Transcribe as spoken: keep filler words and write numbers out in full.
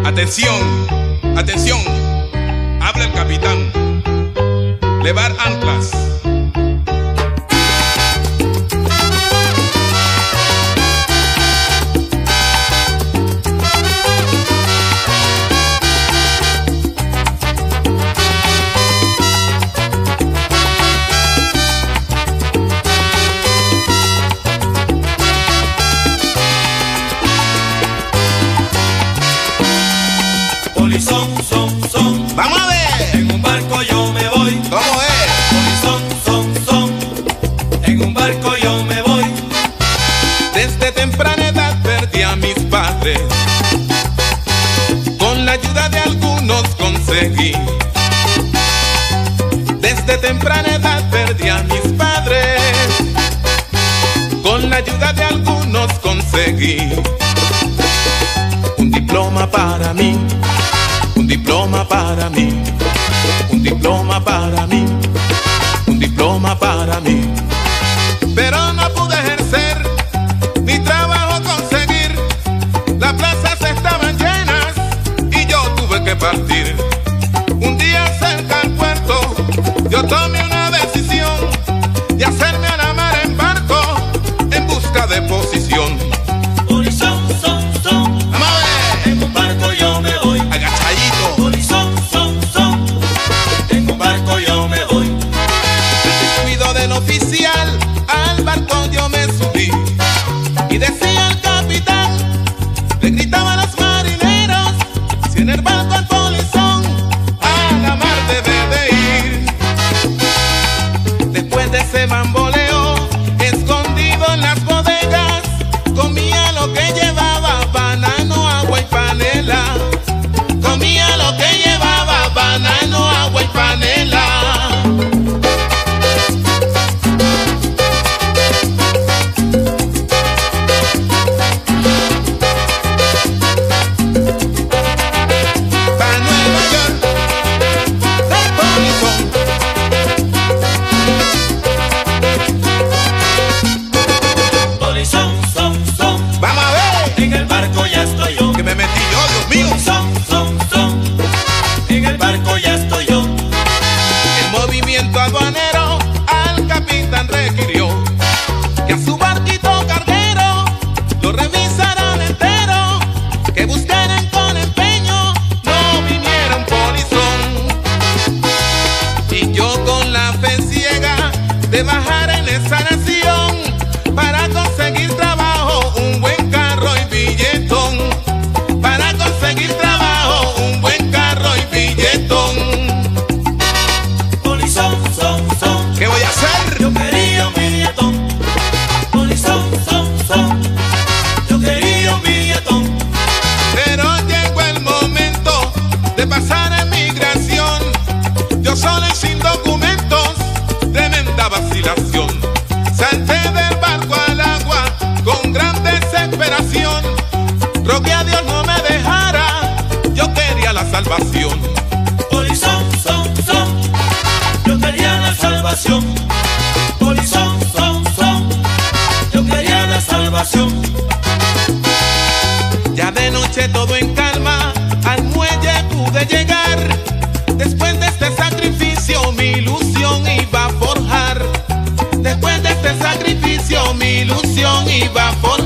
Atención, atención, habla el capitán. Levar anclas. Polizón, son, son. Vamos a ver. En un barco yo me voy. ¿Cómo es? Polizón, son, son. En un barco yo me voy. Desde temprana edad perdí a mis padres. Con la ayuda de algunos conseguí. Desde temprana edad perdí a mis padres. Con la ayuda de algunos conseguí. Un diploma para mí. Un diploma para mí, un diploma para mí, un diploma para mí. Pero no pude ejercer, mi trabajo conseguir. Las plazas estaban llenas y yo tuve que partir. Un día cerca al puerto, yo tomé una decisión de hacerme a la mar en barco en busca de posición. Polizón, son, son. Vamos a ver. En un barco yo me voy. Agachadito. Polizón, son, son. En un barco yo me voy. Al descuido del oficial, al barco yo me subí. Y decía el capitán, le gritaba a los marineros, si en el barco el polizón a la mar debe de ir. Después de ese bamboleo, escondido en las bodegas, comía lo que llevaba, banano, agua y panela. Comía lo que llevaba, banano, agua y panela. Pa' Nueva York, de polizón. Polizón, son, son. Vamos a ver. En el barco ya estoy yo. Que me metí yo, Dios mío. Polizón, son, son. En el barco ya estoy yo. El movimiento aduanero al capitán requirió que a su barquito carguero lo revisaran entero, que buscaran con empeño, no viniera un polizón. Y yo con la fe ciega de bajar en esa nación para conseguir trabajo, un buen carro y billetón. Para conseguir trabajo, un buen carro y billetón. Polizón, son, son. ¿Qué voy a hacer? Yo quería un billetón. Polizón, son, son. Yo quería un billetón. Pero llegó el momento de pasar a migración. Yo solo y sin documentos, tremenda vacilación. Salté del barco al agua con gran desesperación. Rogué a Dios no me dejara, yo quería la salvación. Polizón, son, son. Yo quería la salvación. Polizón, son, son. Yo quería la salvación. Ya de noche todo en calma, al muelle pude llegar. Después de este sacrificio mi ilusión iba a forjar. Después de este sacrificio mi ilusión iba a forjar.